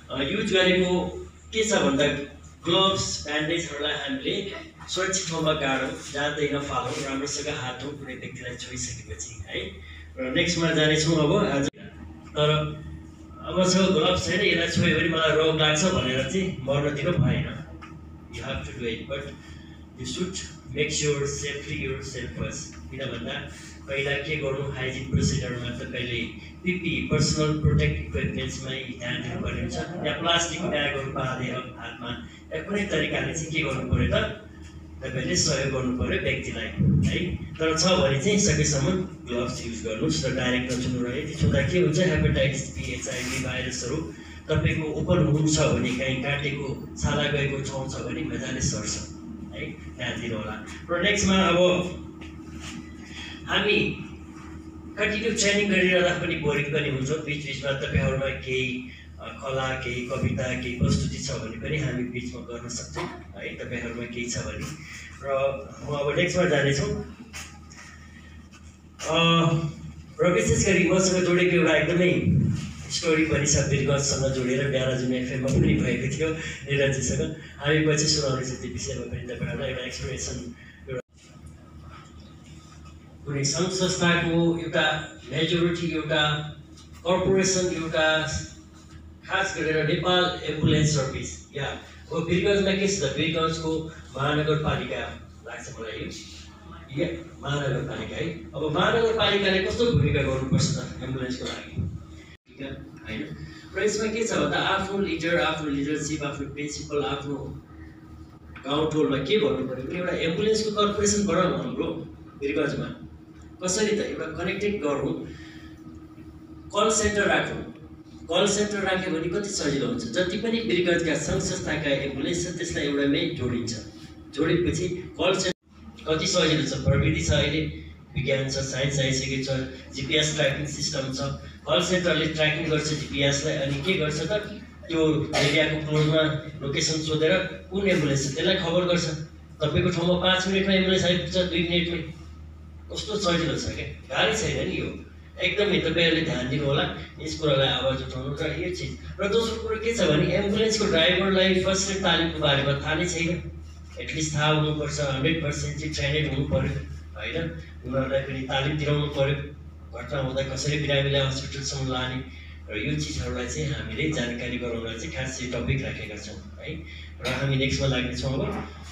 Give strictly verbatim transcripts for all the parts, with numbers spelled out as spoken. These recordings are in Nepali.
युज गरेको के छ भन्दा ग्लोभ्स ब्यान्डेजहरूलाई हामीले सुरक्षित ठाउँमा गाडौँ, जाँदै नफालौँ, राम्रोसँग हातौँ कुनै व्यक्तिलाई छोइसकेपछि है। र नेक्स्टमा जानेछौँ अब आज। तर अब मसँग ग्लोभ्स छैन, यसलाई छोयो भने मलाई रोग लाग्छ भनेर चाहिँ मर्न दिनु भएन। You have to do it, but you should make sure safely yourself first. किन भन्दा पहिला के गर्नु, हाइजिन प्रोसिजरमा तपाईँले पिपी पर्सनल प्रोटेक्ट इक्विपमेन्ट्समै ध्यान दिनुपर्ने हुन्छ। या प्लास्टिकको ब्यागहरू बाँधेर हातमा या कुनै तरिकाले चाहिँ के गर्नु पऱ्यो त तपाईँले सहयोग गर्नु पऱ्यो व्यक्तिलाई है। तर छ भने चाहिँ सकेसम्म ग्लोभ्स युज गर्नुहोस् र डाइरेक्ट नछुनु। र यति छुँदा के हुन्छ, हेपाटाइटिस बी, एचआइभी भाइरसहरू तपाईँको ओपन हुनु छ भने, कहीँ काटेको छाला गएको ठाउँ छ भने मजाले सर्छ है, ध्यान दिनु होला। र नेक्स्टमा अब हामी कन्टिन्यू ट्रेनिङ गरिरहँदा पनि बोरिङ पनि हुन्छ। बिचबिचमा तपाईँहरूमा केही कला, केही कविता, केही प्रस्तुति छ भने पनि हामी बिचमा गर्न सक्छौँ है, तपाईँहरूमा केही छ भने। र म अब नेक्स्टमा जानेछौँ। र विशेष गरी मसँग जोडेको एउटा एकदमै स्टोरी पनि छ, वीरगन्जसँग जोडेर ब्याराजुन एफएममा पनि भएको थियो निरजीसँग। हामी पछि सुनाउनेछौँ त्यो विषयमा पनि तपाईँहरूलाई एउटा एक्सप्लेनेसन। कुनै सङ्घ संस्थाको एउटा मेजोरिटी, एउटा कर्पोरेसन, एउटा खास गरेर नेपाल एम्बुलेन्स सर्भिस या हो वीरगन्जमा के छ त, वीरगन्जको महानगरपालिका लाग्छ मलाई यो, या महानगरपालिका है। अब महानगरपालिकाले कस्तो भूमिका गर्नुपर्छ त एम्बुलेन्सको लागि होइन। र यसमा के छ भन्दा आफ्नो लिडर, आफ्नो लिडरसिप, आफ्नो प्रिन्सिपल, आफ्नो गाउँ टोलमा के भन्नु पऱ्यो भने एउटा एम्बुलेन्सको कर्पोरेसन बनाउनु हाम्रो वीरगन्जमा। कसरी त, एउटा कनेक्टेड गरौँ, कल सेन्टर राखौँ। कल सेन्टर राख्यो भने कति सजिलो हुन्छ। जति पनि वीरगन्जका सङ्घ संस्थाका एम्बुलेन्स छ त्यसलाई एउटामै जोडिन्छ। जोडेपछि कल सेन्टर कति सजिलो छ, प्रविधि छ, अहिले विज्ञान छ, साइन्स आइसकेको छ, जिपिएस ट्र्याकिङ सिस्टम छ। कल सेन्टरले ट्र्याकिङ गर्छ जिपिएसलाई, अनि के गर्छ त त्यो एरियाको क्लोजमा लोकेसन सोधेर कुन एम्बुलेन्स छ त्यसलाई खबर गर्छ। तपाईँको ठाउँमा पाँच मिनटमा एम्बुलेन्स आइपुग्छ, दुई मिनटमै। कस्तो सजिलो छ क्या, गाह्रो छैन नि यो। एकदमै तपाईँहरूले ध्यान दिनु होला यस कुरालाई आवाज उठाउनु। र यो चिज र दोस्रो कुरो के छ भने एम्बुलेन्सको ड्राइभरलाई फर्स्ट एड तालिमको बारेमा थाहा नै छैन। एटलिस्ट थाहा हुनुपर्छ, हन्ड्रेड पर्सेन्ट चाहिँ ट्रेनेड हुनु पऱ्यो होइन। उनीहरूलाई पनि तालिम दिलाउनु पऱ्यो, घटना हुँदा कसरी बिरामीलाई हस्पिटलसम्म लाने। र यो चिजहरूलाई चाहिँ हामीले जानकारी गराउनलाई चाहिँ खास चाहिँ टपिक राखेका छौँ है। र हामी नेक्स्टमा लाग्नेछौँ। अब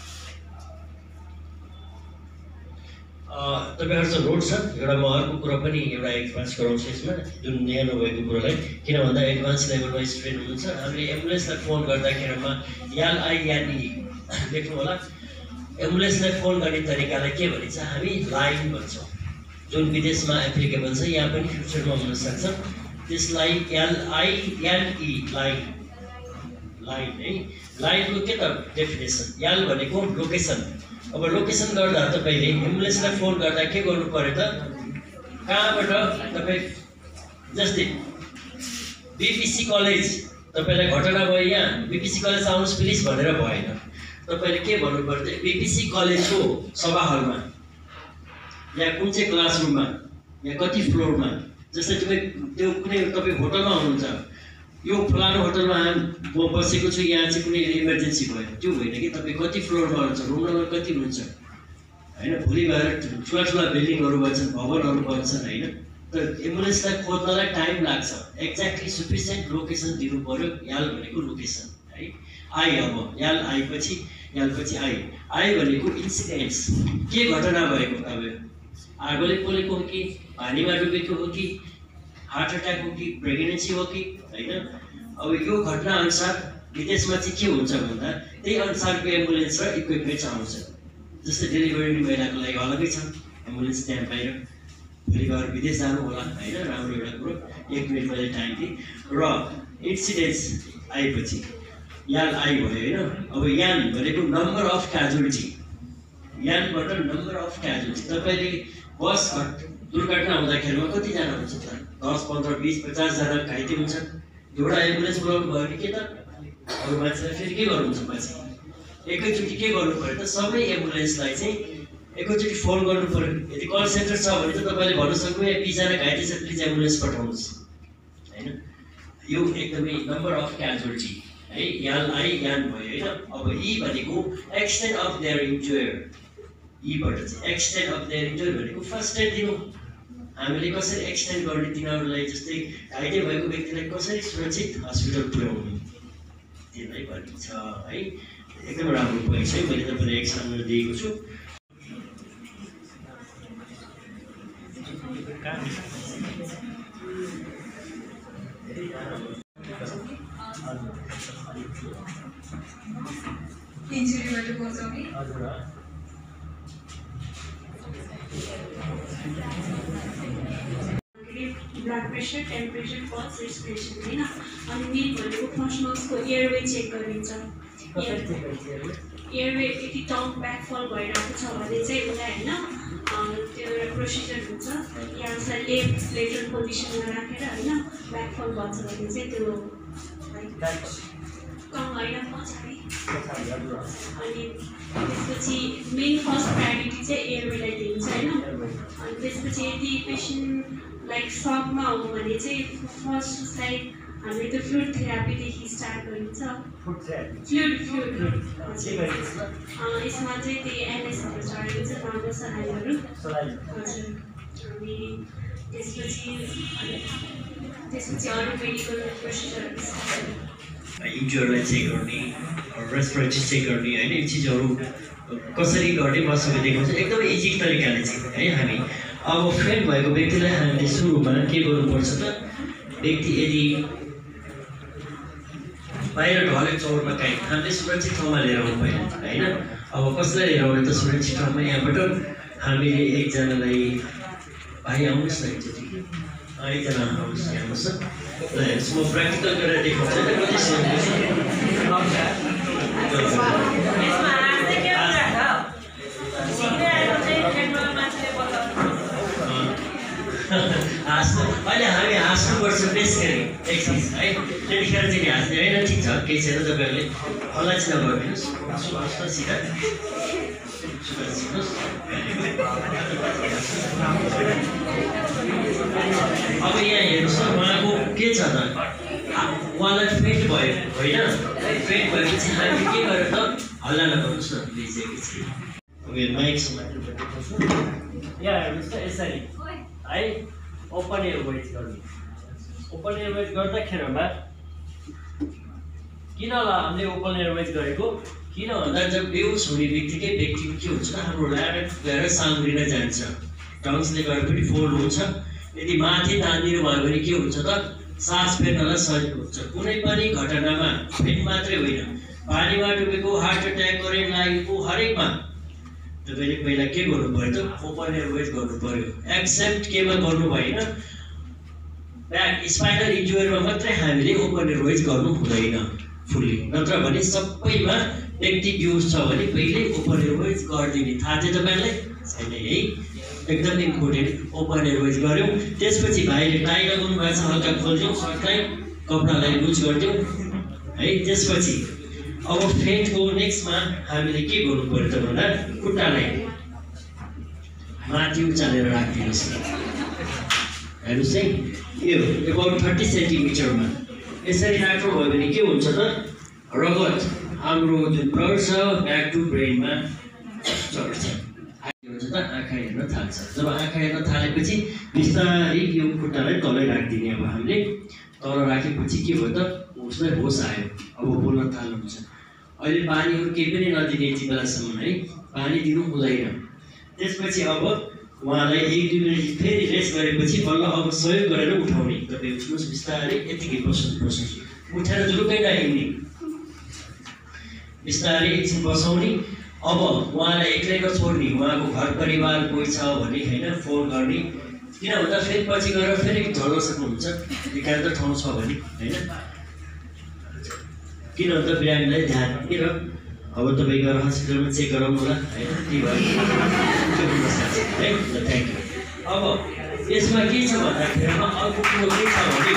तपाईँहरूसँग नोट छ एउटा, म अर्को कुरा पनि एउटा एडभान्स गराउँछु यसमा, जुन नयाँ नभएको कुरालाई। किन भन्दा एडभान्स लेभलमा स्टुडेन्ट हुनुहुन्छ, हामीले एम्बुलेन्सलाई फोन गर्दाखेरिमा याल आई यान ई लेख्नु होला। एम्बुलेन्सलाई फोन गर्ने तरिकालाई के भनिन्छ, हामी लाइन भन्छौँ। जुन विदेशमा एप्लिकेबल छ, यहाँ पनि फ्युचरमा हुनसक्छ। त्यसलाई याल आई यान ई लाइन, लाइन है। लाइनको के त डेफिनेसन, याल भनेको लोकेसन। अब लोकेसन गर्दा तपाईँले एम्बुलेन्सलाई फोन गर्दा के गर्नु पऱ्यो त, कहाँबाट तपाईँ, जस्तै बिपिसी कलेज तपाईँलाई घटना भयो यहाँ, बिपिसी कलेज आउनुहोस् प्लिज भनेर भएन। तपाईँले के भन्नु पऱ्यो, बिपिसी कलेजको सभा हलमा या कुन चाहिँ क्लासरुममा या कति फ्लोरमा। जस्तै तपाईँ त्यो कुनै तपाईँ होटलमा हुनुहुन्छ, यो फलानु होटलमा म बसेको छु, यहाँ चाहिँ कुनै इमर्जेन्सी भयो, त्यो होइन कि तपाईँ कति फ्लोरमा हुनुहुन्छ, रुम नम्बर कति हुनुहुन्छ होइन। भोलि गएर ठुला ठुला बिल्डिङहरू बन्छन्, भवनहरू बन्छन् होइन। त एम्बुलेन्सलाई खोज्नलाई टाइम लाग्छ। एक्ज्याक्टली सफिसियन्ट लोकेसन दिनु पऱ्यो, याल भनेको लोकेसन है। आई, अब याल आएपछि यालपछि आई आई भनेको इन्सिडेन्ट्स, के घटना भएको, अब आगोले पोलेको हो कि, पानीमा डुबेको हो कि, हार्ट एट्याक हो कि, प्रेग्नेन्सी हो कि होइन। अब यो घटना अनुसार विदेशमा चाहिँ के हुन्छ भन्दा त्यही अनुसारको एम्बुलेन्स र इक्विपमेन्ट्स आउँछ। जस्तै डेलिभरी महिलाको लागि अलग्गै छ एम्बुलेन्स त्यहाँ बाहिर, भोलि गएर विदेश जानु होला होइन, राम्रो एउटा कुरो। एक मिनट मैले टाइम दिएँ। र इन्सिडेन्ट्स आएपछि यान आई भयो होइन। अब यान भनेको नम्बर अफ क्याजुअलिटी, यानबाट नम्बर अफ क्याजुअलिटी। तपाईँले बस दुर्घटना हुँदाखेरिमा कतिजना हुन्छ त, दस पन्ध्र बिस पचासजना घाइते हुन्छन्। एउटा एम्बुलेन्स बोलाउनु भयो भने के त, अरू मान्छेलाई फेरि के गर्नुहुन्छ, पछि एकैचोटि के गर्नु पऱ्यो त, सबै एम्बुलेन्सलाई चाहिँ एकैचोटि फोन गर्नु पऱ्यो। यदि कल सेन्टर छ भने त तपाईँले भन्न सक्नु या बिसजना घाइते छ प्लिज एम्बुलेन्स पठाउनुहोस् होइन। यो एकदमै नम्बर अफ क्याजुअलिटी है यान आई यान भयो होइन। अब ई भनेको एक्सटेन्ट अफ देयर इन्जोयर, यीबाट चाहिँ एक्सटेन्ट अफ देयर इन्जोयर भनेको फर्स्ट एड दिनु। हामीले कसरी एक्सटेन्ड गर्ने तिनीहरूलाई, जस्तै घाइते भएको व्यक्तिलाई कसरी सुरक्षित हस्पिटल पुर्याउने त्यसलाई भनिन्छ है। एकदम राम्रो पोइन्ट है, मैले तपाईँलाई एक्जाम्पल दिएको छु। इन्जुरीबाट बचाउने blood pressure, temperature, pulse, respiration होइन। अनि मेन भनेको फर्स्टमा उसको एयरवे चेक गरिन्छ। एयरवे यदि टङ ब्याकफल भइरहेको छ भने चाहिँ उसलाई होइन त्यो एउटा प्रोसिजर हुन्छ। यहाँ उसलाई लेफ्ट लेटरल पोजिसनमा राखेर होइन ब्याकफल भन्छ भने चाहिँ त्यो कम होइन पछाडि। अनि त्यसपछि मेन फर्स्ट प्रायोरिटी चाहिँ एयरवेलाई दिन्छ होइन। अनि त्यसपछि यदि पेसेन्ट लाइक सकमा हो भने चाहिँ फर्स्ट उसलाई हामीले त्यो फ्लुइड थेरापीदेखि स्टार्ट गरिन्छ। फ्लुइड फ्लुइड यसमा चाहिँ त्यही एनएसहरू चढाइन्छ, राम्रो सलाइनहरू। हजुर। अनि त्यसपछि त्यसपछि अरू मेडिकल प्रोसिजरहरू इन्जुरलाई चेक गर्ने, रेस्पिरेटरी चेक गर्ने होइन, यो चिजहरू कसरी गर्ने मसँग देखाउँछ एकदमै इजी तरिकाले चाहिँ है। हामी अब फेल भएको व्यक्तिलाई हामीले सुरुमा के गर्नुपर्छ त, व्यक्ति यदि बाहिर ढलेको चौरमा काहीँ हामीले सुरक्षित ठाउँमा लिएर आउनु पर्यो होइन। अब कसलाई लिएर आउने त सुरक्षित ठाउँमा, यहाँबाट हामीले एकजनालाई भाइ आउनुहोस् न एकचोटि, एकजना आउनुहोस् आउनुहोस् न म प्र्याक्टिकल गरेर देखाउँछु होइन कति हाँस्नु। अहिले हामी हाँस्नुपर्छ बेसरी एकछिन है, त्यतिखेर चाहिँ हाँस्ने होइन। ठिक छ, केही छैन, तपाईँहरूले हल्ला चाहिँ नगरिदिनुहोस्, सुन्नुहोस् न सिधा सुन्नुहोस्। अब यहाँ हेर्नुहोस् न, उहाँको के छ त, उहाँलाई फेन्ट भयो होइन। फेन्ट भएपछि हामीले के गरेर त हल्ला नगर्नुहोस् न प्लिज एकैछिन। अब यो माइक यहाँ हेर्नुहोस् त यसरी है, ओपन एयरवेज गर्ने। ओपन एयरवेज गर्दाखेरिमा किन होला हामीले ओपन एयरवेज गरेको, किन भन्दा जब बेहोस हुने बित्तिकै व्यक्तिको के हुन्छ त, हाम्रो ल्याड गएर साँग्रिन जान्छ, टङ्सले गर्दा पनि फोल्ड हुन्छ। यदि माथि तानिदिनु भयो भने के हुन्छ त, सास फेर्नलाई सजिलो हुन्छ। कुनै पनि घटनामा फेरि मात्रै होइन, पानीमा डुबेको, हार्ट एट्याक, करेन्ट लागेको, हरेकमा तपाईँले पहिला के गर्नु पर्यो त, ओपन एयरवेज गर्नु पर्यो। एक्सेप्ट केमा गर्नु भएन, ब्याक स्पाइनल इन्जुरीमा मात्रै हामीले ओपन एयरवेज गर्नु हुँदैन फुल्ली, नत्र भने सबैमा व्यक्ति बेहोस छ भने पहिले ओपन एयरवेज गरिदिने। थाहा थियो तपाईँलाई छैन है, एकदम इम्पोर्टेन्ट। ओपन एयरवेज गऱ्यौँ, त्यसपछि भाइले टाई लगाउनु भएको छ, हल्का खोलिदिउँ, सर्टलाई कपडालाई लुज गरिदिउँ है। त्यसपछि अब फेन्टको नेक्स्टमा हामीले के गर्नु पर्यो त भन्दा, खुट्टालाई माथि उचालेर राखिदिनुहोस् न। हेर्नुहोस् है, यो एबाउट थर्टी सेन्टिमिटरमा यसरी राख्नुभयो भने के हुन्छ त, रगत हाम्रो जुन ब्लड छ ब्याक टु ब्रेनमा चढ्छ। हुन्छ त आँखा हेर्न थाल्छ। जब आँखा हेर्न थालेपछि बिस्तारै यो खुट्टालाई तलै राखिदिने। अब हामीले तल राखेपछि के भयो त, उसलाई होस आयो, अब बोल्न थाल्नुहुन्छ। अहिले पानीहरू केही पनि नदिने यति बेलासम्म है, पानी दिनु हुँदैन। त्यसपछि अब उहाँलाई एक दुई मिनट फेरि रेस्ट गरेपछि बल्ल अब सहयोग गरेर उठाउने। तपाईँ उठ्नुहोस् बिस्तारै, यतिकै बस्नु बस्नुहोस्, उठेर जुरुक्कै नहिँड्ने, बिस्तारै एकछिन बसाउने। अब उहाँलाई एक्लै नछोड्ने, उहाँको घर परिवार कोही छ भने होइन फोन गर्ने। किन भन्दा फेरि पछि गएर फेरि झर्न सक्नुहुन्छ एकान्त ठाउँ छ भने होइन। किन भन्दा बिरामीलाई ध्यान दिएर अब तपाईँ गएर हस्पिटलमा चेक गराउनु होला होइन, के भयो है। ल थ्याङ्क यू। अब यसमा के छ भन्दाखेरिमा अर्को कुरो के छ भने,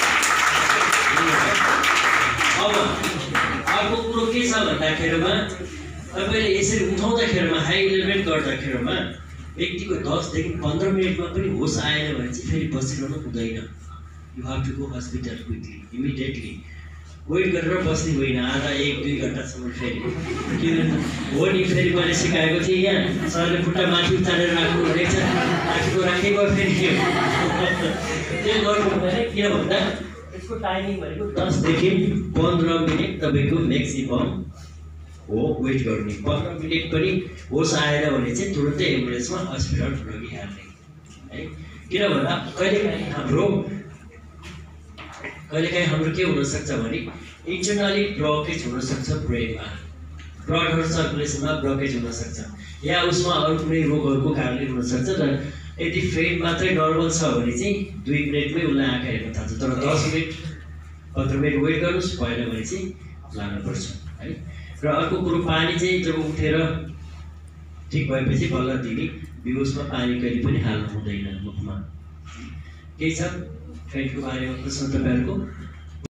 अब अर्को कुरो के छ भन्दाखेरिमा तपाईँले यसरी उठाउँदाखेरिमा हाई एलिभेट गर्दाखेरिमा व्यक्तिको दसदेखि पन्ध्र मिनटमा पनि होस आएन भने चाहिँ फेरि बसिरहनु हुँदैन। You have to go hospital quickly immediately wait गरेर बस्ने होइन आधा एक दुई घन्टासम्म फेरि किन हो नि फेरि मैले सिकाएको थिएँ यहाँ सरले खुट्टा माथि उतारेर राख्नु रहेछ राखेको राखेको फेरि त्यो गर्नु हुँदैन किन भन्दा यसको टाइमिङ भनेको दसदेखि पन्ध्र मिनट तपाईँको म्याक्सिमम हो वेट गर्ने पन्ध्र मिनट पनि होस आएन भने चाहिँ तुरन्तै एम्बुलेन्समा हस्पिटल लगिहाल्ने है किन भन्दा कहिलेकाहीँ हाम्रो कहिलेकाहीँ हाम्रो के हुनसक्छ भने इन्टरनली ब्लकेज हुनसक्छ ब्रेनमा ब्लड सर्कुलेसनमा ब्लकेज हुनसक्छ या उसमा अरू कुनै रोगहरूको कारणले हुनसक्छ र यदि फेड मात्रै नर्मल छ भने चाहिँ दुई मिनटमै उसलाई आँखा हेर्न थाल्छ तर दस मिनट पन्ध्र मिनट वेट गर्नुहोस् भएन भने चाहिँ लानुपर्छ है र अर्को कुरो पानी चाहिँ जब उठेर ठिक भएपछि बल्ल दिने बिहोसमा पानी कहिले पनि हाल्नु हुँदैन मुखमा केही छ फेडको बारेमा प्रश्न तपाईँहरूको